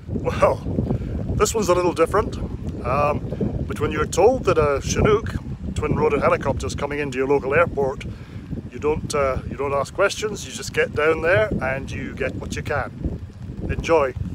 Well, this one's a little different, but when you're told that a Chinook, twin-rotor helicopter, is coming into your local airport, you don't ask questions, you just get down there and you get what you can. Enjoy!